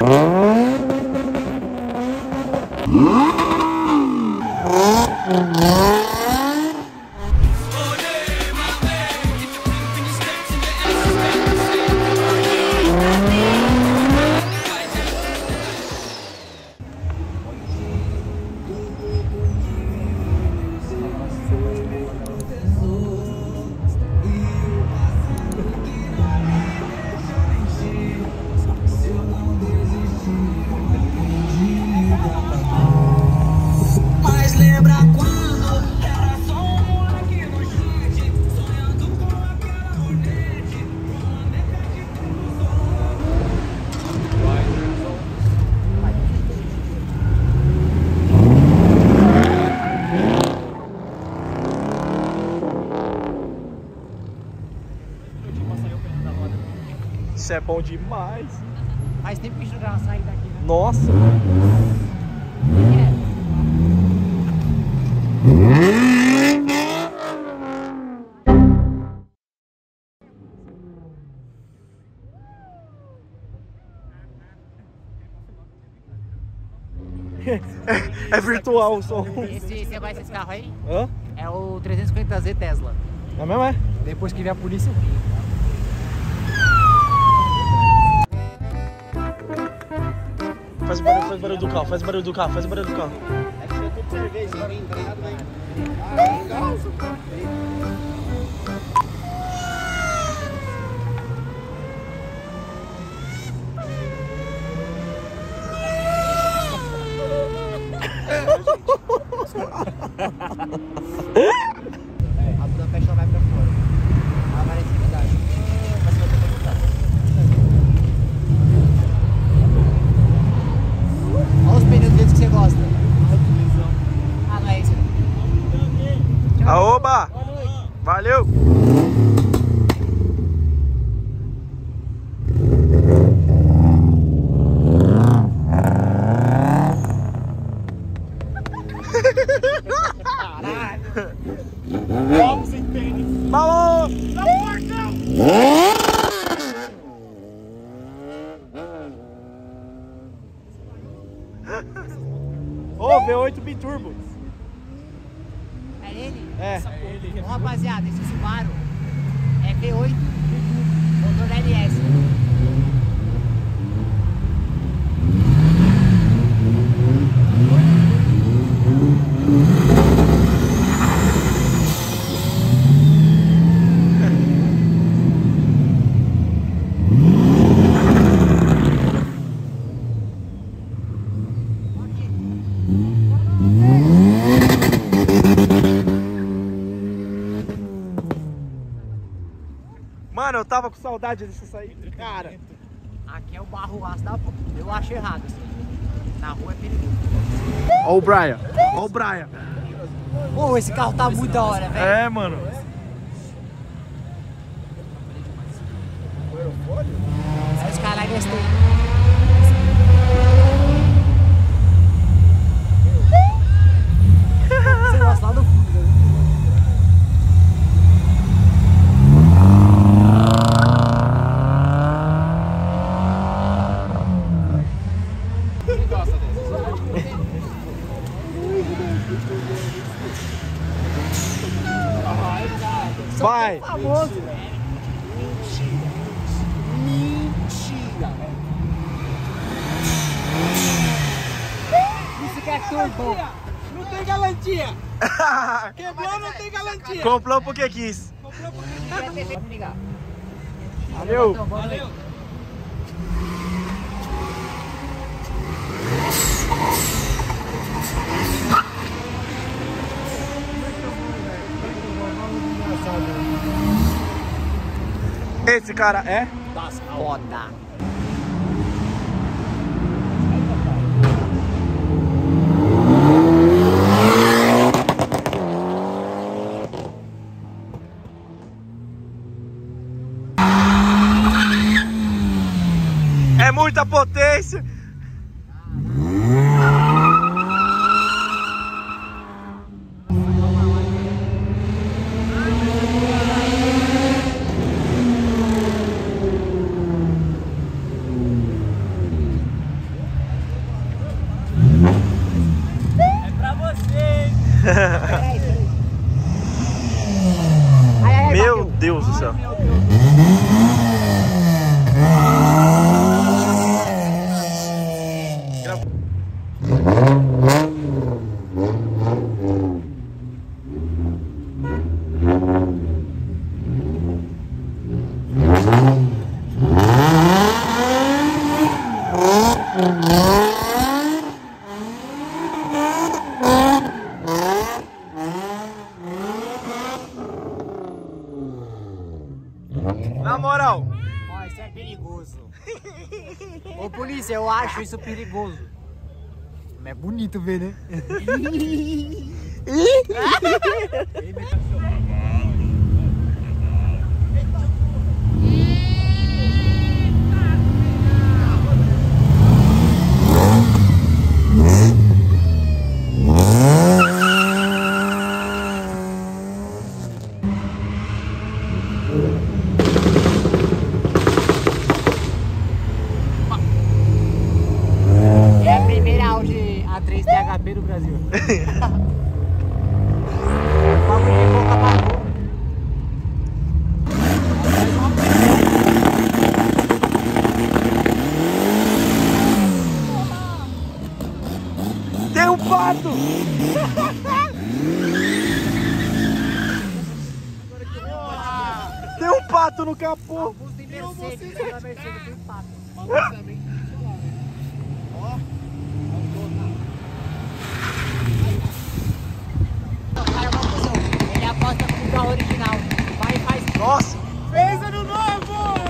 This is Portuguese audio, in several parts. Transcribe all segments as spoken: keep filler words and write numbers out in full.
Isso é bom demais. Faz tempo que a gente não sair daqui, né? Nossa. É, é virtual o som. Esse, você conhece esse carro aí? Hã? É o trezentos e cinquenta Z Tesla. É mesmo, é? Depois que vier a polícia. Faz o barulho, faz o barulho do carro, faz o barulho do carro, faz o barulho do carro. É que eu tô cerveja, agora entrado, hein? Ah, legal, seu carro. A Duda fecha vai pra fora. Ela vai nessa verdade. Mas eu vou perguntar. Olha os pneus do jeito que você gosta. Ah, não é isso. Aoba! Valeu! Vamos sem tênis. Falou! Não, portão! Ô, V oito Biturbo. É ele? É. Bom, rapaziada, esse Subaru é V oito, motor L S. Mano, eu tava com saudade disso aí, cara. Aqui é o barro aço da porra. Eu acho errado, assim. Na rua é perigoso. Ó o Brian, ó o Brian. Pô, esse carro tá muito da hora, velho. É, mano. Sai os caras gostei. Você gosta lá do fundo, né? Quem gosta desse? Vai! Famoso, velho. Mentira! Isso que é turbo. Não tem garantia! Quebrou, não tem garantia! Comprou porque quis. Comprou porque Vamos ligar. Valeu! valeu! Esse cara é? Das foda. É muita potência! Na moral. Ó, isso é perigoso. Ô polícia, eu acho isso perigoso. Mas é bonito ver, né? É a primeira Audi A três T H P do Brasil. Bagulho de boca pra Tem um pato! Tem um pato no capô! Augusto e Mercedes, na Mercedes tem pato. O cara é uma cuzão. Ele aposta com o carro original. Vai e faz. Nossa! Fez ano novo!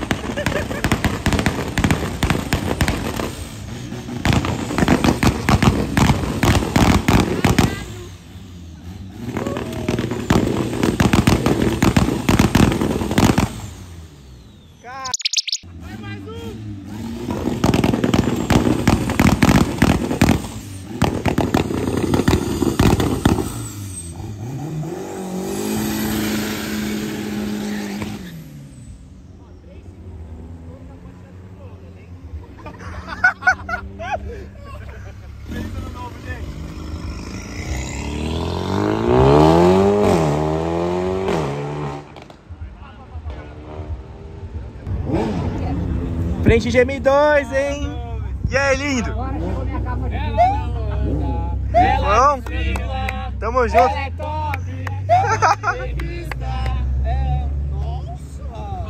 Frente G M dois, hein? E aí, lindo? Agora chegou minha capa de Vamos? Tamo junto. É top! Revista! É... Nossa!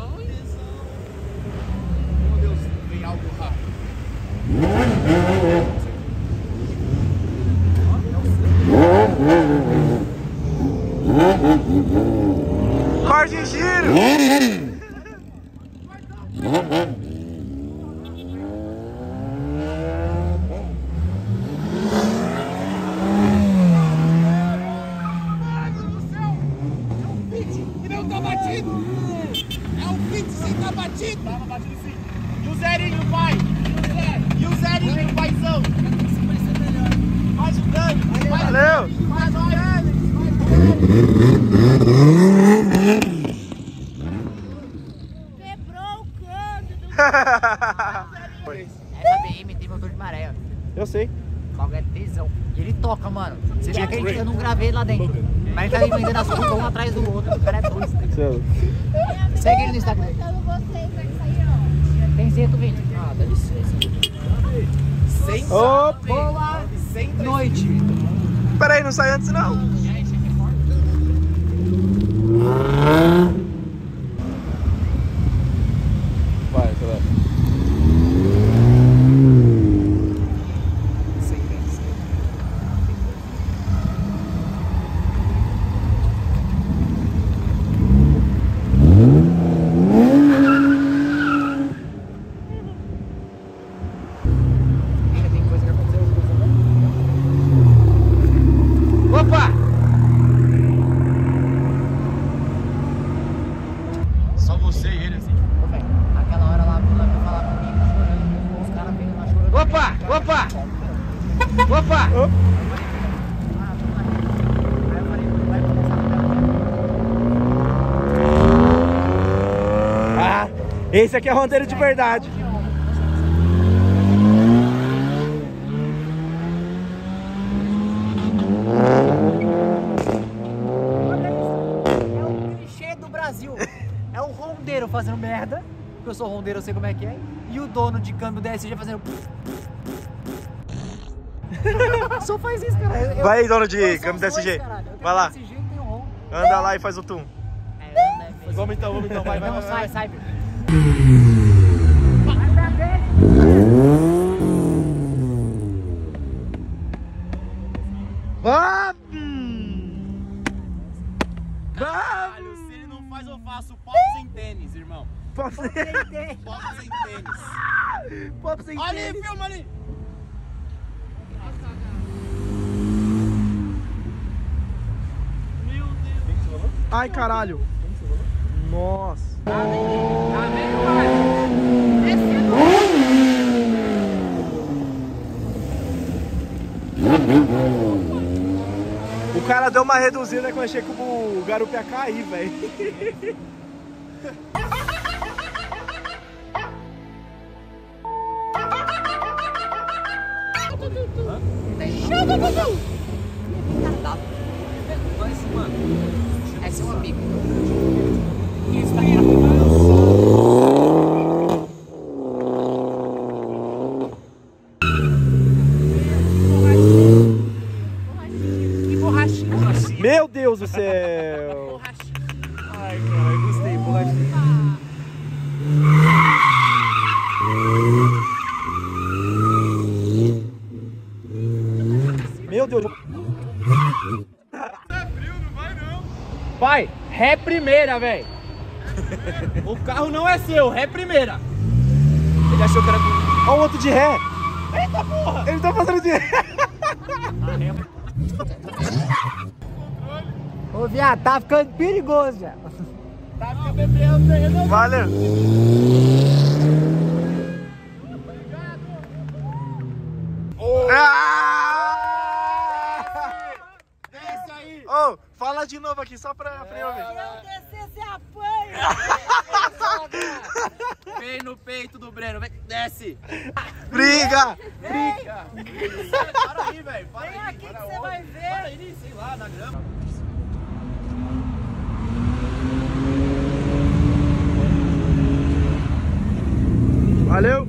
Meu Deus, vem algo rápido. Corte em giro! E não tá batido! É o Fit sem tá batido! Tava batido sim! E o zerinho, pai! E o zerinho, o paizão! Faz o dano! Valeu! Faz o Quebrou o câmbio! Essa B M tem motor de maré, ó. Eu sei. O bagulho é tesão. E ele toca, mano. Você vê que ele, eu não gravei lá dentro. Mas ele tá vendendo as coisas um atrás do outro. O cara é doido. Seu. Segue ele no Instagram. vocês, vai sair, ó. Tem cento e vinte. Ah, dá licença. Sem Opa! Boa noite. Pera aí, não sai antes não. Vai, acelera. Tem coisa que aconteceu. Opa! Só você e ele assim. Ô, velho, aquela hora lá, ela veio falar comigo chorando. Os caras vindo lá chorando. Opa! Opa! Opa! Ah, tudo na rede. Aí eu falei, vai começar a Ah, esse aqui é rondeiro de verdade. É o clichê do Brasil. É o rondeiro fazendo merda, porque eu sou rondeiro, eu sei como é que é, e o dono de câmbio D S G fazendo... Só faz isso, cara. Eu, Vai aí, dono de eu câmbio sou D S G. dois, caralho. Eu tenho Vai lá. D S G e tenho ron. Anda lá e faz o tum. É, anda, é feio. Vamos então, vamos então. Vai, vai, Não, vai. sai, vai. sai. Vamos! Caralho, se ele não faz, eu faço pop sem tênis, irmão. Pop sem Pop sem tênis. Pop sem Olha ali, filma ali. Meu Deus. Ai, caralho. Nossa. O cara deu uma reduzida que eu achei que o garupa ia cair, velho. É seu amigo. Que borrachinha. Meu Deus do céu. Ai, cara, gostei, borrachinha. Meu Deus. Pai, ré primeira, velho. O carro não é seu, ré primeira. Ele achou que era... Olha o outro de ré. Eita porra. Ele tá fazendo de ré. Ô, viado, tá ficando perigoso já. Tá ficando bebendo aí, Valeu. Ah! Desce aí. Ô, fala de novo aqui, só pra, pra eu ver. Descer, você apanha. Vem no peito do Breno, vem, desce. Briga! Briga. Para aí, velho. Para Vem aí. aqui para que você onde? vai ver. Para aí, sei lá, na grama. Valeu!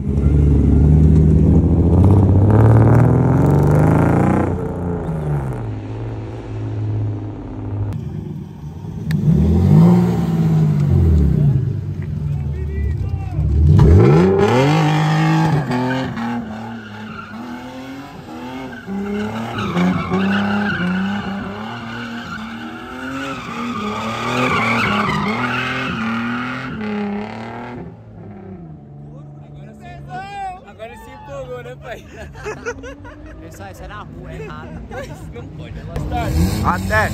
Agora ele se empolgou, né, pai? Pessoal, isso é na rua, é errado. Não pode. Até!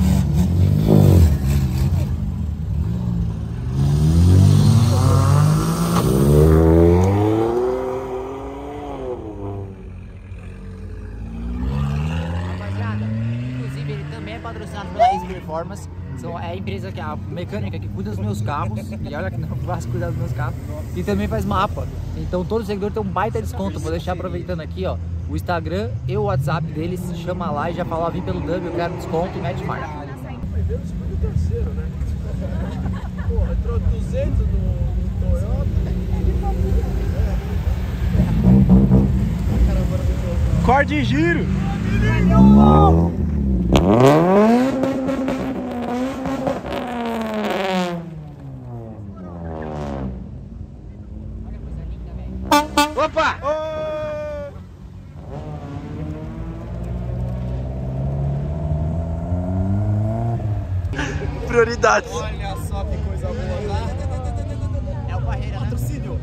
Rapaziada, inclusive ele também é patrocinado pela Ace Performance. São, é a empresa que é a mecânica que cuida dos meus carros. E olha que não faz cuidar dos meus carros. E também faz mapa. Então todo seguidor tem um baita desconto. Vou deixar aproveitando aqui, ó, o Instagram e o WhatsApp deles. Chama lá e já fala, ó, vim pelo W, eu quero desconto e mete marca. Primeiro, segundo e terceiro, né? Pô, entrou duzentos no Toyota. Corte de giro! Opa! Prioridades. Olha só que coisa boa. É o Barreira, né? Patrocínio.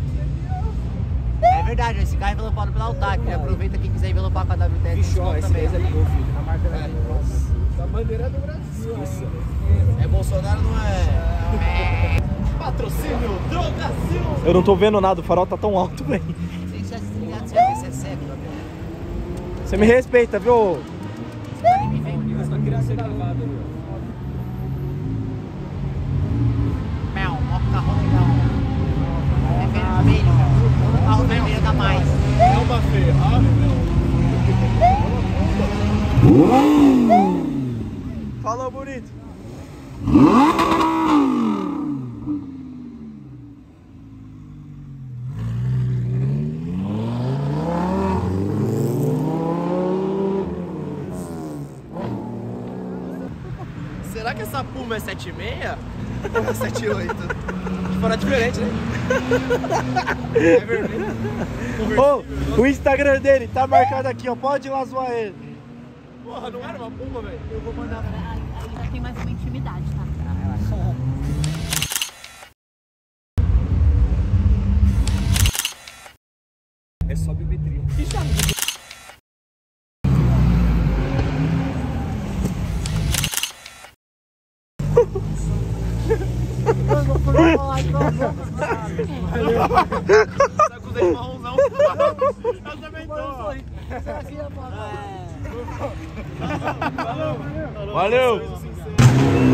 É verdade, esse carro é envelopado pela Altac. Aproveita quem quiser envelopar com a W T S. Bicho, ó, esse também. mês é meu filho. A marca é nossa. A bandeira é do Brasil. Isso. É Bolsonaro, não é? Patrocínio Drogazil. Eu não tô vendo nada, o farol tá tão alto, velho. Sem já desligado, você é cego, Gabriel. Você me respeita, viu? Eu só queria ser gravado, viu? Mel, ó o carro legal. É vermelho, cara. O carro vermelho dá mais. É uma Ferrari, Falou, bonito. Uma é sete e meia, uma é sete e oito. Fora diferente, né? É vermelho. Ô, o Instagram dele tá marcado aqui, ó. Pode ir lá zoar ele. Porra, não era uma pumba, velho? Eu vou mandar. Aí já tem mais uma intimidade, tá? É só biometria. Que chave? Eu vou poder falar então. Tá com os dentes marronzão. Eu também tô. Valeu!